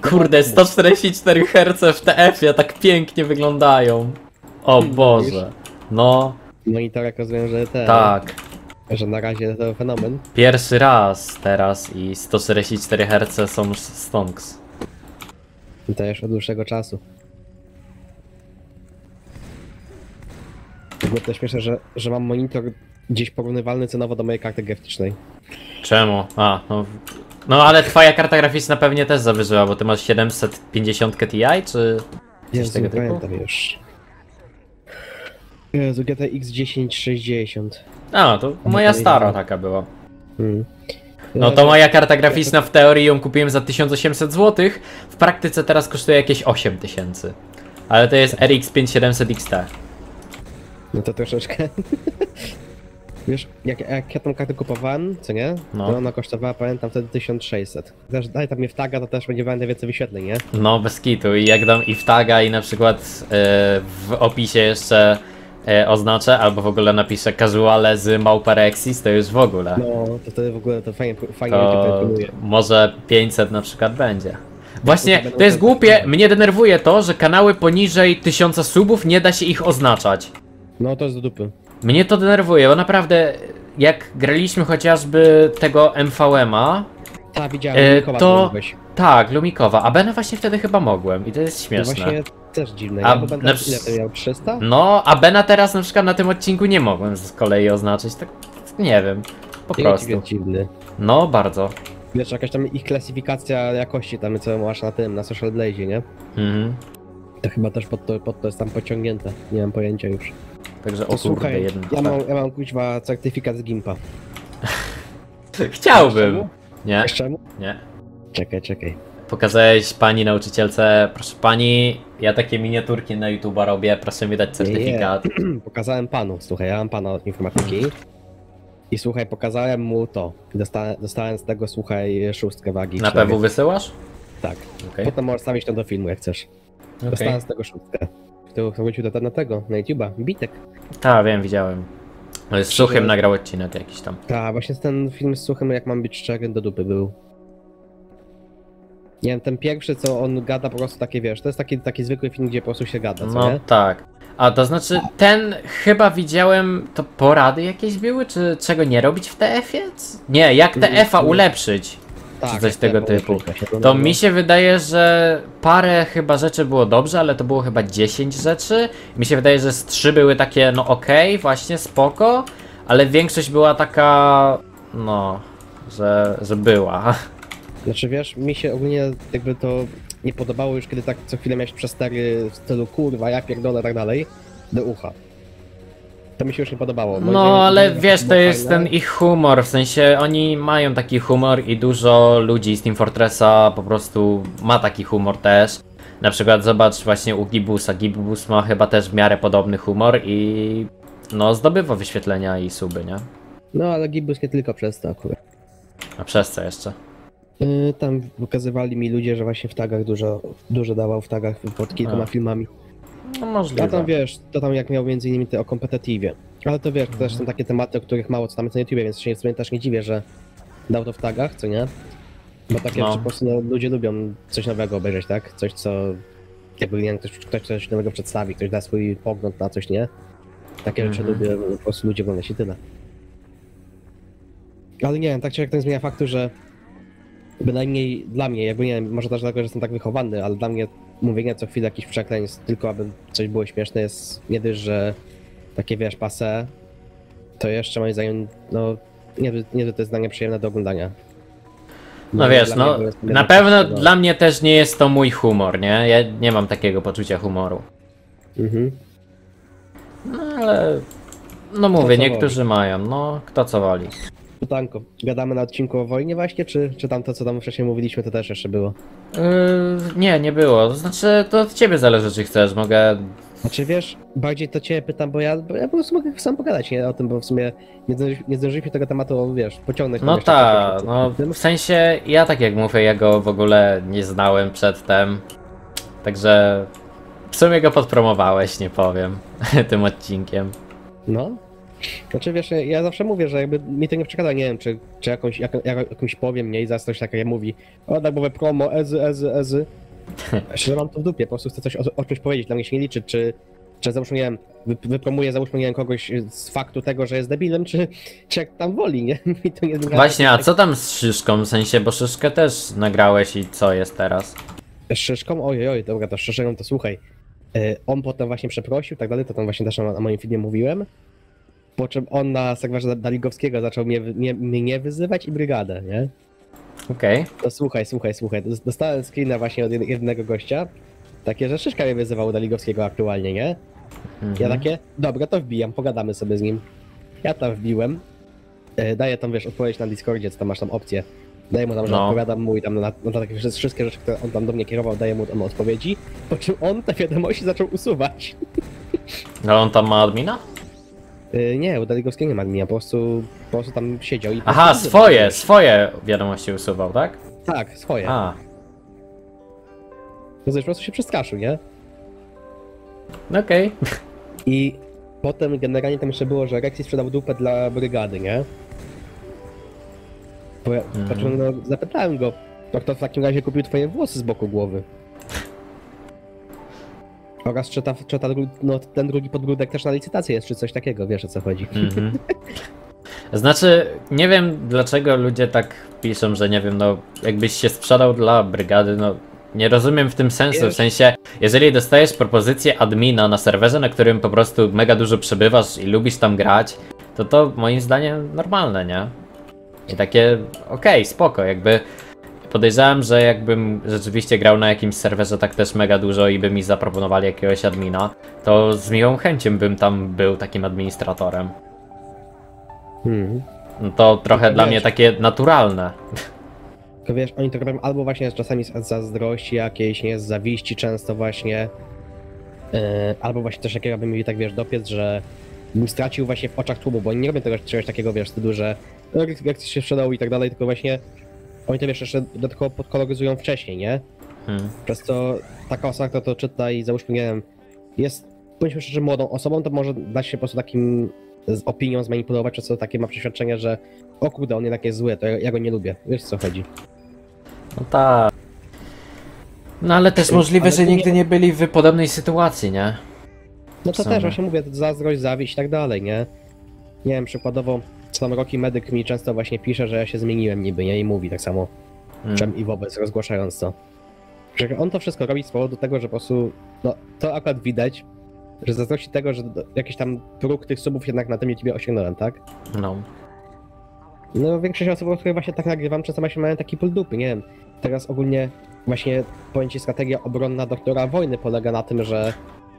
Kurde, 144 Hz w TF-ie tak pięknie wyglądają. O Boże. No, Monitorek rozumiem, że tak. że na razie to fenomen. Pierwszy raz teraz i 144 Hz są stonks. I to już od dłuższego czasu. Było to śmieszne, że mam monitor gdzieś porównywalny cenowo do mojej karty graficznej. Czemu? A, no. No ale twoja karta graficzna pewnie też zawyżyła, bo ty masz 750 Ti, czy coś Jezu, tego nie typu? pamiętam już. Jezu, GTX 1060. A, to moja stara taka była. Hmm. No to moja karta graficzna w teorii ją kupiłem za 1800 zł, w praktyce teraz kosztuje jakieś 8000. Ale to jest RX 5700 XT. No to troszeczkę. Wiesz, jak ja tą kartę kupowałem, co nie? No. To ona kosztowała, pamiętam, wtedy 1600. Też daj tam mnie w taga, to też będę więcej wyświetleń, nie? No bez kitu i jak dam i w taga i na przykład w opisie jeszcze oznaczę, albo w ogóle napiszę casuale z Mauperexis, to już w ogóle. No, to wtedy w ogóle to fajnie To wykonuje. może 500 na przykład będzie. Właśnie, to jest głupie, mnie denerwuje to, że kanały poniżej 1000 subów nie da się ich oznaczać. No to jest do dupy. Mnie to denerwuje, bo naprawdę jak graliśmy chociażby tego MVM-a, Tak, widziałem, Lumikowa to mogłeś. tak, Lumikowa, a Bena właśnie wtedy chyba mogłem i to jest To śmieszne. właśnie też dziwne. A Ja chyba na ile to miał? 300? No, a Bena teraz na przykład na tym odcinku nie mogłem z kolei oznaczyć, tak nie wiem, po prostu. Dziwny. No, bardzo. Wiesz, jakaś tam ich klasyfikacja jakości tam, co masz na tym, na Social Blaze, nie? Mhm. To chyba też pod to jest tam pociągnięte. Nie mam pojęcia już. Także To o kurde, słuchaj, jeden. ja mam kuźwa certyfikat z Gimpa. Chciałbym. Czemu? Nie, Wiesz czemu? nie. Czekaj. Pokazałeś pani nauczycielce, proszę pani, ja takie miniaturki na YouTube'a robię, proszę mi dać certyfikat. Pokazałem panu, słuchaj, ja mam pana od informatyki. I słuchaj, pokazałem mu to. Dostałem z tego, słuchaj, 6 wagi. Na PW wysyłasz? Tak. Okej. Potem możesz stawić to do filmu, jak chcesz. Dostałem z tego 6. To wrócił na tego, na YouTube'a, Bitek. Tak, wiem, widziałem. Z Suchym nagrał odcinek jakiś tam. Tak, właśnie ten film z Suchym, jak mam być szczery, do dupy był. Nie wiem, ten pierwszy, co on gada, po prostu takie, wiesz, to jest taki zwykły film, gdzie po prostu się gada, co No nie? tak. A to znaczy, ten chyba widziałem, to porady jakieś były, czy czego nie robić w TF-ie? Nie, jak TF-a ulepszyć, czy coś jak tego te typu. połączenia się, To mi się wydaje, że parę chyba rzeczy było dobrze, ale to było chyba 10 rzeczy. Mi się wydaje, że z 3 były takie, no okej, właśnie spoko, ale większość była taka, no, że była. Znaczy wiesz, mi się ogólnie jakby to nie podobało już, kiedy tak co chwilę miałeś przestery w stylu kurwa, ja pierdolę, tak dalej, do ucha. To mi się już nie podobało. No, ale wiesz, to jest ten ich humor, w sensie oni mają taki humor i dużo ludzi z Team Fortressa po prostu ma taki humor też. Na przykład zobacz właśnie u Gibusa, Gibus ma chyba też w miarę podobny humor i no zdobywa wyświetlenia i suby, nie? No, ale Gibus nie tylko przez to akurat. A przez co jeszcze? Tam pokazywali mi ludzie, że właśnie w tagach dużo dawał w tagach pod kilkoma filmami. No A możliwe. tam wiesz, to tam jak miał między innymi te o kompetatywie. Ale to wiesz, to też są takie tematy, o których mało co tam jest na YouTubie, więc się w sumie też nie dziwię, że dał to w tagach, co nie? Bo takie No. rzeczy po prostu no, ludzie lubią coś nowego obejrzeć, tak? Coś, co jakby nie wiem, ktoś coś nowego przedstawi, ktoś da swój pogląd na coś, nie? Takie rzeczy lubię, po prostu ludzie oglądać i tyle. Ale nie wiem, tak czy jak to nie zmienia faktu, że bynajmniej dla mnie, jakby nie wiem, może też dlatego, że jestem tak wychowany, ale dla mnie mówienie co chwilę jakichś przekleństw, tylko aby coś było śmieszne, jest nie dość, że takie wiesz, passé, to jeszcze moim zdaniem, no nie to jest zdanie przyjemne do oglądania. No wiesz, dla no mnie to jest na pewno no. dla mnie też nie jest to mój humor, nie? Ja nie mam takiego poczucia humoru. Mhm. No ale... No mówię, co niektórzy mają, no kto co woli. Pytanko, gadamy na odcinku o wojnie właśnie, czy tam to, co tam wcześniej mówiliśmy, to też jeszcze było? Nie było. To znaczy, to od ciebie zależy, czy chcesz. Mogę. Znaczy wiesz, bardziej to cię pytam, bo ja po prostu mogę sam pogadać nie, o tym, bo w sumie nie zdążyliśmy tego tematu, wiesz, pociągnąć. No jeszcze tak, przed no tym. w sensie ja tak jak mówię, ja go w ogóle nie znałem przedtem. Także w sumie go podpromowałeś, nie powiem, tym odcinkiem. No, Znaczy wiesz, ja zawsze mówię, że jakby mi to nie przeszkadza, nie wiem, czy jakąś powiem, nie, i zaraz coś takiego mówi, o darmowe promo, ezy. Szczerze mam to w dupie, po prostu chcę coś o czymś powiedzieć, dla mnie się nie liczy, czy załóżmy, nie wiem, wypromuję, załóżmy, nie wiem, kogoś z faktu tego, że jest debilem, czy jak tam woli, nie? Mi to nie zmienia. Właśnie, a co tam z Szyszką? W sensie, bo Szyszkę też nagrałeś i co jest teraz? Z Szyszką? Ojej, dobra, to z Szyszką to słuchaj. On potem właśnie przeprosił, tak dalej, to tam właśnie też na moim filmie mówiłem. Po czym on na serwerze Daligowskiego zaczął mnie wyzywać i brygadę, nie? Okej. To słuchaj. Dostałem screena właśnie od jednego gościa. Takie, że Szyszka mnie wyzywał Daligowskiego aktualnie, nie? Ja takie, dobra, to wbijam, pogadamy sobie z nim. Ja tam wbiłem. Daję tam, wiesz, odpowiedź na Discordzie, co tam masz tam opcję. Daję mu tam, że odpowiadam mu i tam na takie wszystkie rzeczy, które on tam do mnie kierował, daję mu tam odpowiedzi. Po czym on te wiadomości zaczął usuwać. Ale on tam ma admina? Nie, u Daligowskiego nie ma admina, po prostu tam siedział i... Aha, swoje wiadomości usuwał, tak? Tak, swoje. A, To po prostu się przestraszył, nie? okej. I potem generalnie tam jeszcze było, że Rexy sprzedał dupę dla brygady, nie? Po czym no, zapytałem go, to kto w takim razie kupił twoje włosy z boku głowy? Oraz czy ten drugi podbródek też na licytację jest, czy coś takiego, wiesz o co chodzi. Znaczy, nie wiem dlaczego ludzie tak piszą, że nie wiem, no jakbyś się sprzedał dla brygady, no nie rozumiem w tym sensu, w sensie, jeżeli dostajesz propozycję admina na serwerze, na którym po prostu mega dużo przebywasz i lubisz tam grać, to moim zdaniem normalne, nie? I takie, okej, spoko, jakby podejrzewam, że jakbym rzeczywiście grał na jakimś serwerze tak też mega dużo i by mi zaproponowali jakiegoś admina, to z miłą chęcią bym tam był takim administratorem. No to trochę dla mnie takie naturalne. Tylko wiesz, oni to robią albo właśnie czasami z zazdrości jakiejś, nie, z zawiści często właśnie, albo właśnie też jakiego by mieli tak, wiesz, dopiec, że bym stracił właśnie w oczach tłumu, bo oni nie robią czegoś takiego, wiesz, stylu, że jak coś się sprzedał i tak dalej, tylko właśnie oni to, wiesz, jeszcze dodatkowo podkoloryzują wcześniej, nie? Przez to taka osoba, która to czyta i załóżmy, nie wiem, jest, bądźmy szczerzy, młodą osobą, to może dać się po prostu takim z opinią zmanipulować, przez co takie ma przeświadczenie, że o kurde, on jednak jest zły, to ja go nie lubię. Wiesz, co chodzi. No tak. No ale też możliwe, że nigdy nie byli w podobnej sytuacji, nie? No to też właśnie mówię, zazdrość, zawiść i tak dalej, nie? Nie wiem, przykładowo sam Rocky Medyk mi często właśnie pisze, że ja się zmieniłem niby, nie? I mówi tak samo czem i wobec, rozgłaszając to. Że on to wszystko robi z powodu tego, że po prostu, no to akurat widać, że zazdrości tego, że jakiś tam próg tych subów jednak na tym YouTubie osiągnąłem, tak? No. No większość osób, które właśnie tak nagrywam, czasem właśnie mają taki pól dupy, nie wiem. Teraz ogólnie właśnie, powiem ci, strategia obronna doktora wojny polega na tym, że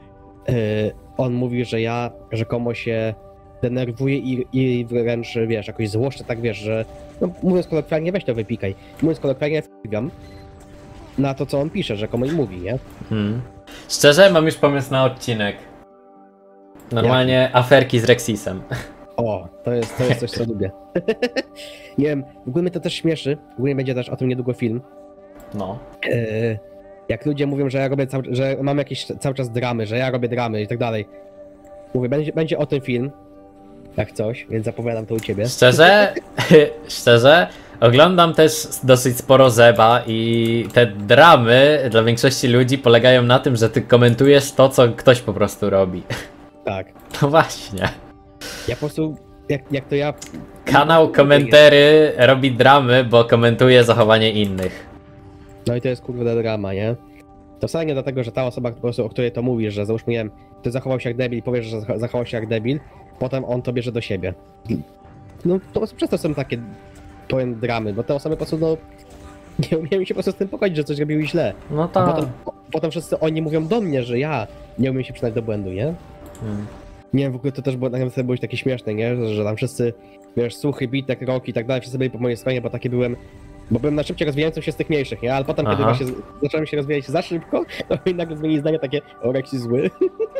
on mówi, że ja rzekomo się denerwuję i wręcz, wiesz, jakoś złoszczę, tak wiesz, że, no mówiąc kolokwialnie, weź to wypikaj. Mówiąc kolokwialnie, wpigam na to, co on pisze, rzekomo i mówi, nie? Szczerze, mam już pomysł na odcinek. Normalnie aferki z Rexisem. O, to jest coś, co lubię. Nie wiem, w ogóle mnie to też śmieszy, w ogóle będzie też o tym niedługo film. No. Jak ludzie mówią, że ja robię że mam jakieś cały czas dramy, że ja robię dramy i tak dalej. Mówię, będzie o tym film, jak coś, więc zapowiadam to u ciebie. Szczerze, oglądam też dosyć sporo Zeba i te dramy dla większości ludzi polegają na tym, że ty komentujesz to, co ktoś po prostu robi. Tak. No właśnie. Ja po prostu, jak to ja... Kanał Komentary robi dramy, bo komentuje zachowanie innych. No i to jest kurde drama, nie? To wcale nie dlatego, że ta osoba, po prostu, o której to mówisz, że załóżmy, nie wiem, ty zachował się jak debil, powiesz, że zachował się jak debil, potem on to bierze do siebie. No to przez to są takie, powiem, dramy, bo te osoby po prostu, no, nie umieją się po prostu z tym pogodzić, że coś robiły źle. No tak. Potem wszyscy oni mówią do mnie, że ja nie umiem się przyznać do błędu, nie? Nie wiem, w ogóle to też było takie śmieszne, nie? Że tam wszyscy, wiesz, Suchy, Bitek, Rock i tak dalej, wszyscy byli po mojej stronie, bo byłem najszybciej rozwijającym się z tych mniejszych, nie? Ale potem, kiedy właśnie zacząłem się rozwijać za szybko, to oni nagle zmienili zdanie takie, o, Rex jest zły.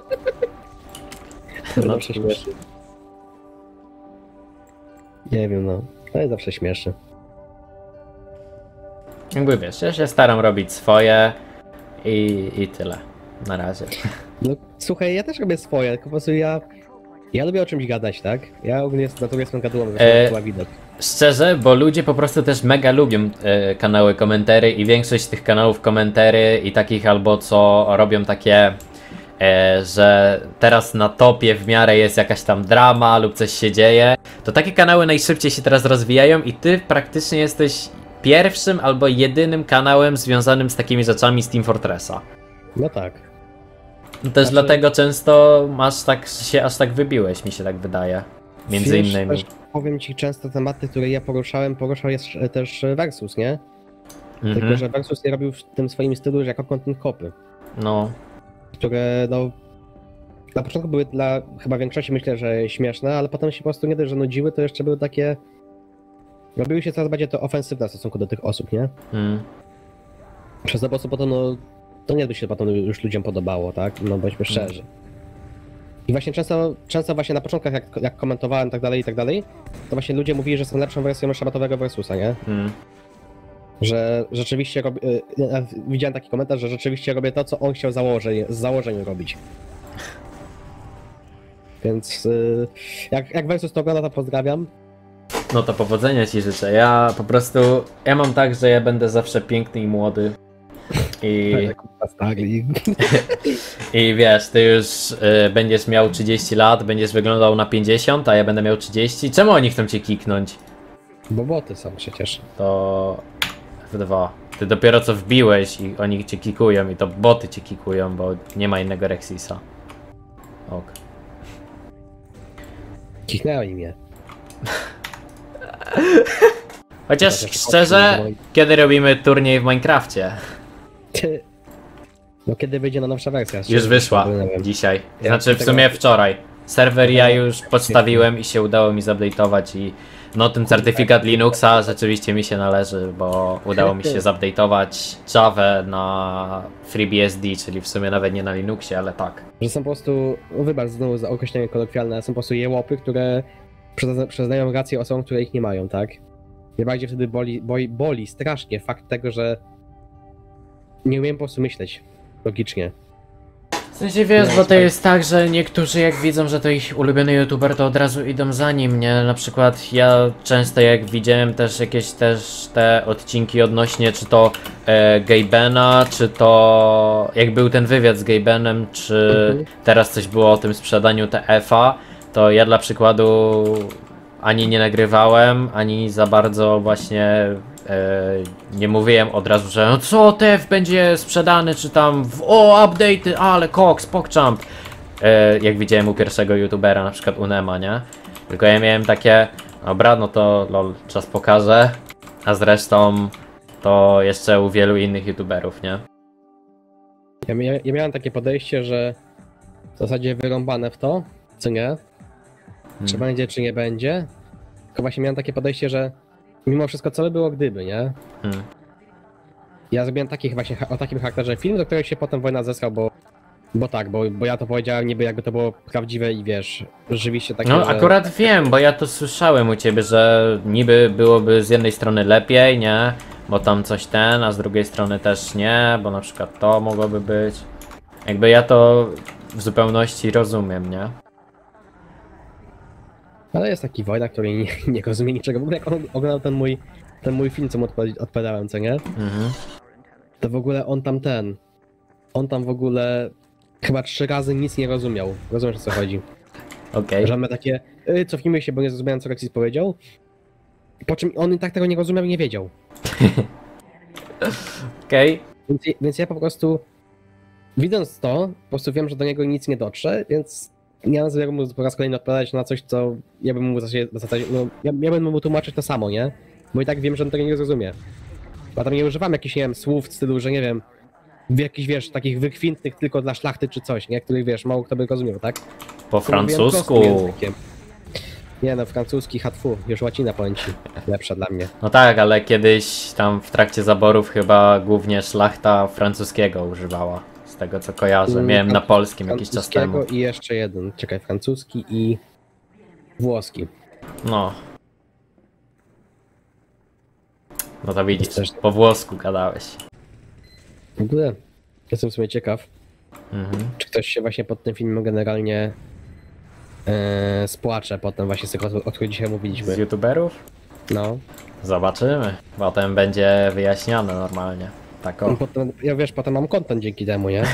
To zawsze śmieszy. Nie wiem, no. To jest zawsze śmieszy. Jakby wiesz, ja się staram robić swoje i tyle. Na razie. No słuchaj, ja też robię swoje, tylko po prostu ja Ja lubię o czymś gadać, tak? Ja ogólnie z natury jestem gadułą, chyba widać. Szczerze, bo ludzie po prostu też mega lubią kanały komentary i większość tych kanałów komentary i takich albo co robią takie, że teraz na topie w miarę jest jakaś tam drama lub coś się dzieje, to takie kanały najszybciej się teraz rozwijają i ty praktycznie jesteś pierwszym albo jedynym kanałem związanym z takimi rzeczami z Team Fortressa. No tak. No też dlatego często masz tak, się aż tak wybiłeś, mi się tak wydaje. Między Wiesz, innymi. też powiem ci często tematy, które ja poruszał jest też Versus, nie? Tylko, że Versus nie robił w tym swoim stylu jako content kopy. No. Które no na początku były dla chyba większości myślę, że śmieszne, ale potem się po prostu nie dość, że nudziły, to jeszcze były takie... Robiły się coraz bardziej to ofensywne w stosunku do tych osób, nie? Przez to po prostu potem no to nie by się potem już ludziom podobało, tak? No bądźmy szczerzy. I właśnie często właśnie na początkach jak komentowałem tak dalej, to właśnie ludzie mówili, że są lepszą wersją szabatowego Versusa, nie? Że rzeczywiście widziałem taki komentarz, że rzeczywiście robię to, co on chciał z założenia robić. Więc jak Versus to ogląda, to pozdrawiam. No to powodzenia ci życzę. Ja po prostu, ja mam tak, że ja będę zawsze piękny i młody. I wiesz, ty już będziesz miał 30 lat, będziesz wyglądał na 50, a ja będę miał 30. Czemu oni chcą cię kiknąć? Bo boty są przecież. To F2. Ty dopiero co wbiłeś i oni cię kikują i to boty cię kikują, bo nie ma innego Rexisa. Ok. Kichnęli mnie. Chociaż szczerze, kiedy robimy turniej w Minecrafcie? No kiedy wyjdzie na nowsza wersja? Już wyszła dzisiaj. Znaczy w sumie wczoraj. Serwer ja już podstawiłem i się udało mi zupdate'ować i no ten certyfikat Linuxa rzeczywiście mi się należy, bo udało mi się zupdate'ować Java na FreeBSD, czyli w sumie nawet nie na Linuxie, ale tak. Że są po prostu, wybacz znowu za określenie kolokwialne, są po prostu jełopy, które przyznają rację osobom, które ich nie mają, tak? Najbardziej wtedy boli strasznie fakt tego, że nie umiem po prostu myśleć logicznie. W sensie wiesz, bo to jest tak, że niektórzy jak widzą, że to ich ulubiony youtuber, to od razu idą za nim, nie? Na przykład ja często jak widziałem też jakieś te odcinki odnośnie czy to Gabena, czy to jak był ten wywiad z Gabenem, czy teraz coś było o tym sprzedaniu TF-a, to ja dla przykładu ani nie nagrywałem, ani za bardzo właśnie nie mówiłem od razu, że no co TF będzie sprzedany, czy tam update'y, ale Cox, PogChamp, jak widziałem u pierwszego youtubera, na przykład u Nema, nie? Tylko ja miałem takie, dobra, no to lol, czas pokaże, a zresztą to jeszcze u wielu innych youtuberów, nie? Ja miałem takie podejście, że w zasadzie wyrąbane w to, co nie? Czy będzie, czy nie będzie. Tylko właśnie miałem takie podejście, że mimo wszystko co by było gdyby, nie? Ja zrobiłem o takim charakterze film, do którego się potem wojna zesrał, bo ja to powiedziałem niby jakby to było prawdziwe i wiesz, rzeczywiście takie, no że... akurat wiem, bo ja to słyszałem u ciebie, że niby byłoby z jednej strony lepiej, nie? Bo tam coś a z drugiej strony też nie, bo na przykład to mogłoby być. Jakby ja to w zupełności rozumiem, nie? Ale jest taki Wojna, który nie rozumie niczego. W ogóle jak on oglądał ten mój film, co mu odpowiadałem, co nie? To w ogóle on tam w ogóle chyba 3 razy nic nie rozumiał. Rozumiesz, o co chodzi? Okej. Że my takie, cofnijmy się, bo nie zrozumiałem, co Rexis powiedział. Po czym on i tak tego nie rozumiał i nie wiedział. Okej. Więc ja po prostu, widząc to, po prostu wiem, że do niego nic nie dotrze, więc nie mam zamiaru mu po raz kolejny odpowiadać na coś, co ja bym mu no, ja bym mu tłumaczyć to samo, nie? Bo i tak wiem, że on tego nie zrozumie. Bo tam nie używam jakichś, nie wiem, słów w stylu, że nie wiem, jakichś, wiesz, takich wykwintnych tylko dla szlachty czy coś, nie? Których, wiesz, mało kto by rozumiał, tak? Po francusku. Nie no, francuski hatfu, już łacina powiem ci, lepsza dla mnie. No tak, ale kiedyś tam w trakcie zaborów chyba głównie szlachta francuskiego używała. Z tego co kojarzę. Miałem na polskim jakiś czas temu. I jeszcze jeden, czekaj, francuski i włoski. No. No to widzisz, po włosku gadałeś. W ogóle jestem w sumie ciekaw, czy ktoś się właśnie pod tym filmem generalnie spłaczę potem właśnie z tego, o którym dzisiaj Z mówiliśmy. youtuberów? No. Zobaczymy. Potem będzie wyjaśniane normalnie. Tak o. Potem, ja wiesz, potem mam content dzięki temu, nie?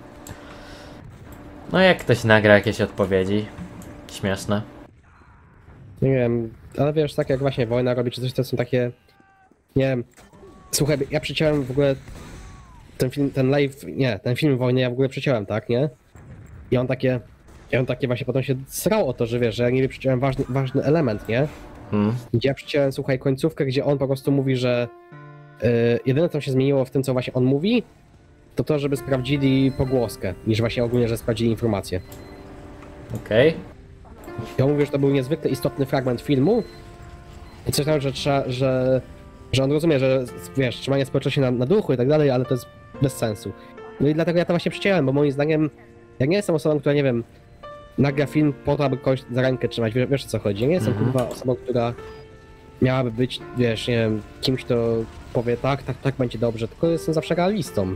No jak ktoś nagra jakieś odpowiedzi śmieszne. Nie wiem, ale wiesz, tak jak właśnie wojna robi, czy coś, to są takie... Nie wiem. Słuchaj, ja przeciąłem w ogóle ten film, ten live, nie, ten film wojny ja w ogóle przeciąłem, tak, nie? I on takie właśnie potem się srał o to, że wiesz, że ja niby przeciąłem ważny element, nie? Gdzie ja przeciąłem, słuchaj, końcówkę, gdzie on po prostu mówi, że jedyne co się zmieniło w tym, co właśnie on mówi, to, żeby sprawdzili pogłoskę, niż właśnie ogólnie, że sprawdzili informację. Okej. Ja mówię, że to był niezwykle istotny fragment filmu i coś tam, że trzeba, że on rozumie, że wiesz, trzymanie społeczności na duchu i tak dalej, ale to jest bez sensu. No i dlatego ja to właśnie przyciąłem, bo moim zdaniem ja nie jestem osobą, która, nie wiem, nagra film po to, aby kogoś za rękę trzymać, wiesz o co chodzi. Ja nie jestem kurwa osobą, która miałaby być, wiesz, nie wiem, kimś, kto powie tak, będzie dobrze, tylko jestem zawsze realistą.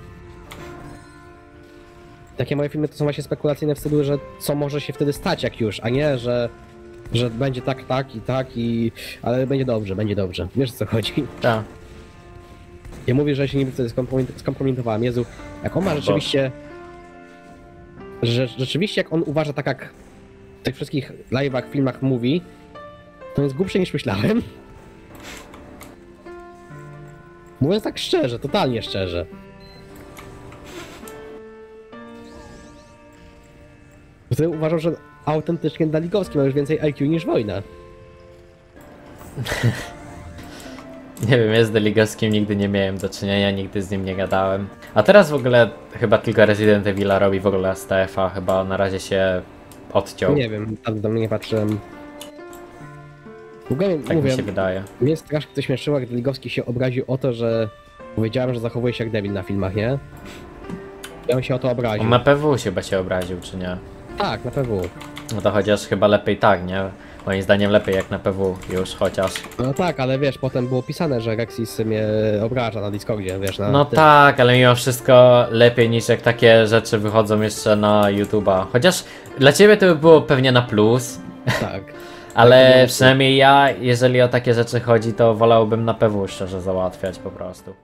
Takie moje filmy to są właśnie spekulacyjne w stylu, że co może się wtedy stać jak już, a nie, że będzie tak, ale będzie dobrze. Wiesz o co chodzi? Tak. Ja mówię, że się niby wtedy skompromitowałem. Jezu, jak on ma rzeczywiście... Rzeczywiście jak on uważa tak jak w tych wszystkich live'ach, filmach mówi, to jest głupszy niż myślałem. Mówiąc tak szczerze, totalnie szczerze. Wtedy uważam, że autentycznie Daligowski ma już więcej IQ niż wojna. Nie wiem, ja z Deligowskim nigdy nie miałem do czynienia, nigdy z nim nie gadałem. A teraz w ogóle chyba tylko Resident Evil robi w ogóle z TF-a, chyba na razie się odciął. Nie wiem, tam do mnie nie patrzyłem. W ogóle Tak mówię, mi się wydaje. mnie strasznie to śmieszyło, jak Daligowski się obraził o to, że powiedziałem, że zachowuje się jak debil na filmach, nie? Ja on się o to obraził. On na PW chyba się obraził, czy nie? Tak, na PW. No to chociaż chyba lepiej tak, nie? Moim zdaniem lepiej jak na PW już chociaż. No tak, ale wiesz, potem było pisane, że Rexis mnie obraża na Discordzie, wiesz, na No tym. tak, ale mimo wszystko lepiej niż jak takie rzeczy wychodzą jeszcze na YouTube'a. Chociaż dla ciebie to by było pewnie na plus, Tak. ale przynajmniej ja, jeżeli o takie rzeczy chodzi, to wolałbym na PW szczerze załatwiać po prostu.